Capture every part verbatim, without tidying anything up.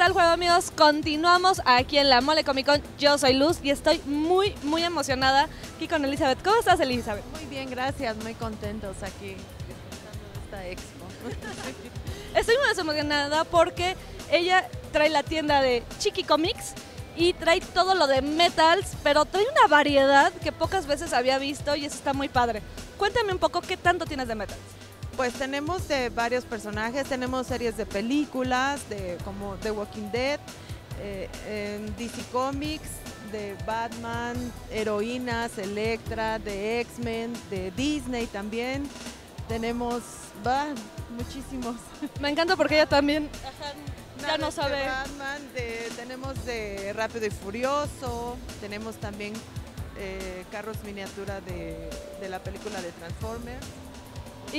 tal, juego amigos? Continuamos aquí en la Mole Comic Con. Yo soy Luz y estoy muy, muy emocionada aquí con Elizabeth. ¿Cómo estás, Elizabeth? Muy bien, gracias. Muy contentos aquí disfrutando de esta expo. Estoy muy emocionada porque ella trae la tienda de Chiqui Comics y trae todo lo de metals, pero trae una variedad que pocas veces había visto y eso está muy padre. Cuéntame un poco, ¿qué tanto tienes de metals? Pues tenemos de varios personajes, tenemos series de películas, de como The Walking Dead, eh, en D C Comics, de Batman, heroínas, Electra, de X-Men, de Disney también. Tenemos bah, muchísimos. Me encanta porque ella también ajá, ya no sabe. De Batman, de, tenemos de Rápido y Furioso, tenemos también eh, carros miniatura de, de la película de Transformers. Y,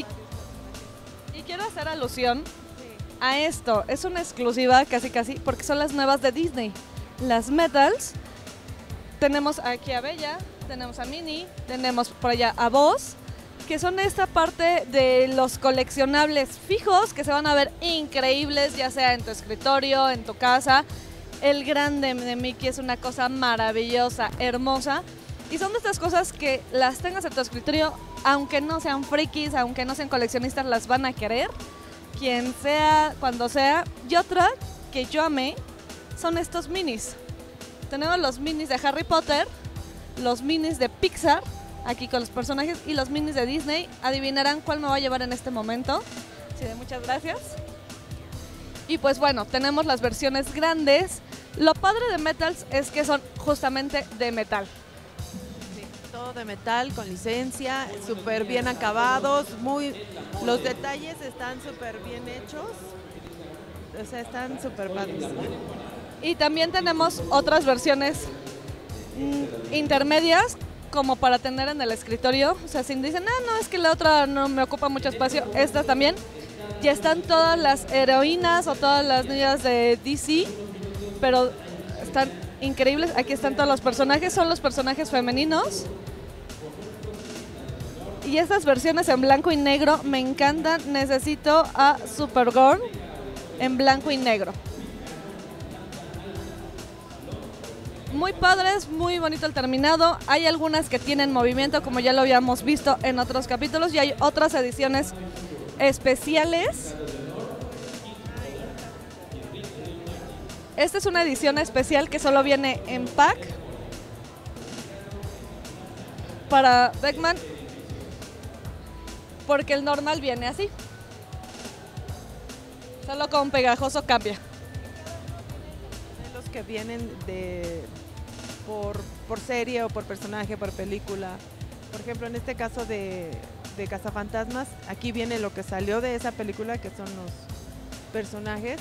y quiero hacer alusión a esto, es una exclusiva casi casi porque son las nuevas de Disney, las metals. Tenemos aquí a Bella, tenemos a Minnie, tenemos por allá a Buzz, que son esta parte de los coleccionables fijos que se van a ver increíbles, ya sea en tu escritorio, en tu casa. El grande de Mickey es una cosa maravillosa, hermosa. Y son de estas cosas que las tengas en tu escritorio, aunque no sean frikis, aunque no sean coleccionistas, las van a querer. Quien sea, cuando sea. Y otra que yo amé son estos minis. Tenemos los minis de Harry Potter, los minis de Pixar, aquí con los personajes, y los minis de Disney. Adivinarán cuál me va a llevar en este momento. Sí, muchas gracias. Y pues bueno, tenemos las versiones grandes. Lo padre de metals es que son justamente de metal. Todo de metal, con licencia, súper bien acabados, muy, los detalles están súper bien hechos, o sea, están súper padres. Y también tenemos otras versiones mm, intermedias, como para tener en el escritorio, o sea, si dicen, ah, no, es que la otra no me ocupa mucho espacio, estas también, ya están todas las heroínas o todas las niñas de D C, pero están increíbles, aquí están todos los personajes, son los personajes femeninos. Y estas versiones en blanco y negro me encantan, necesito a Supergirl en blanco y negro. Muy padres, muy bonito el terminado, hay algunas que tienen movimiento como ya lo habíamos visto en otros capítulos y hay otras ediciones especiales. Esta es una edición especial que solo viene en pack para Beckman, porque el normal viene así. Solo con pegajoso cambia. Los que vienen de por, por serie o por personaje, por película. Por ejemplo, en este caso de, de Cazafantasmas, aquí viene lo que salió de esa película, que son los personajes.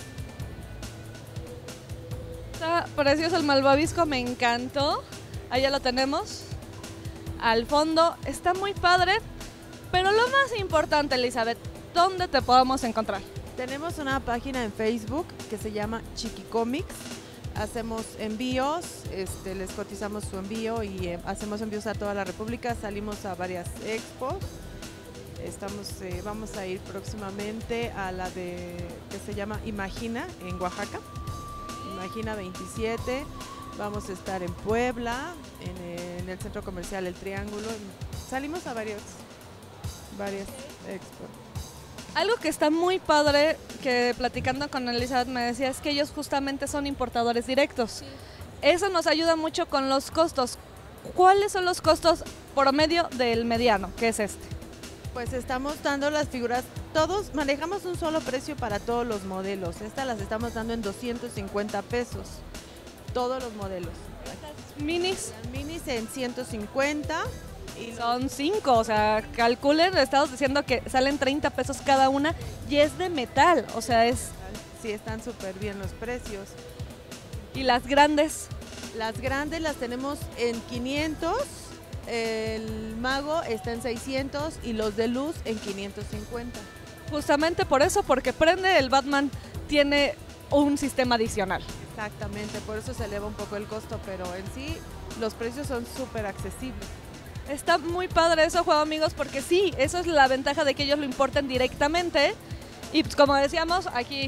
Está precioso el malvavisco, me encantó. Allá lo tenemos. Al fondo está muy padre. Pero lo más importante, Elizabeth, ¿dónde te podemos encontrar? Tenemos una página en Facebook que se llama Chiqui Comics. Hacemos envíos, este, les cotizamos su envío y eh, hacemos envíos a toda la República. Salimos a varias expos. Estamos, eh, vamos a ir próximamente a la de que se llama Imagina en Oaxaca. Imagina veintisiete. Vamos a estar en Puebla, en, en el centro comercial El Triángulo. Salimos a varios, varias expos. Algo que está muy padre, que platicando con Elizabeth me decía, es que ellos justamente son importadores directos. Sí. Eso nos ayuda mucho con los costos. ¿Cuáles son los costos promedio del mediano, que es este? Pues estamos dando las figuras, todos manejamos un solo precio para todos los modelos. Estas las estamos dando en doscientos cincuenta pesos, todos los modelos. Estas minis. Las minis en ciento cincuenta. Y son cinco, o sea, calculen, estamos diciendo que salen treinta pesos cada una y es de metal, o sea, es... Sí, están súper bien los precios. ¿Y las grandes? Las grandes las tenemos en quinientos, el mago está en seiscientos y los de luz en quinientos cincuenta. Justamente por eso, porque prende el Batman tiene un sistema adicional. Exactamente, por eso se eleva un poco el costo, pero en sí los precios son súper accesibles. Está muy padre eso, juego amigos, porque sí, eso es la ventaja de que ellos lo importen directamente. Y pues como decíamos, aquí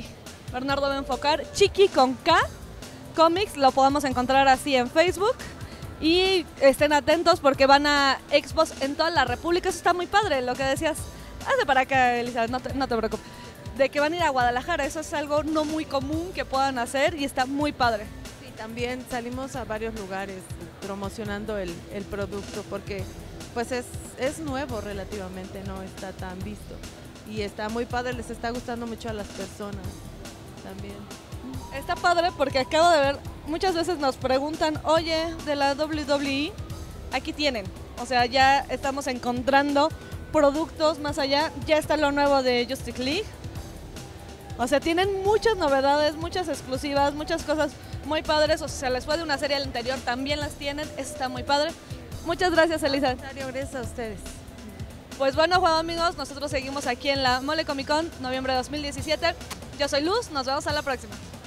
Bernardo va a enfocar. Chiqui con K, Comics, lo podemos encontrar así en Facebook. Y estén atentos porque van a expos en toda la República. Eso está muy padre, lo que decías. Hazte para acá, Elizabeth, no te, no te preocupes. De que van a ir a Guadalajara, eso es algo no muy común que puedan hacer y está muy padre. Sí, también salimos a varios lugares promocionando el, el producto porque pues es, es nuevo relativamente, no está tan visto. Y está muy padre, les está gustando mucho a las personas también. Está padre porque acabo de ver, muchas veces nos preguntan, oye, de la doble u doble u E, aquí tienen. O sea, ya estamos encontrando productos más allá. Ya está lo nuevo de Justice League. O sea, tienen muchas novedades, muchas exclusivas, muchas cosas muy padres. O sea, se les fue de una serie al anterior, también las tienen. Eso está muy padre. Muchas gracias, Elisa. Gracias a ustedes. Pues bueno, juego amigos, nosotros seguimos aquí en la Mole Comic Con, noviembre de dos mil diecisiete. Yo soy Luz, nos vemos a la próxima.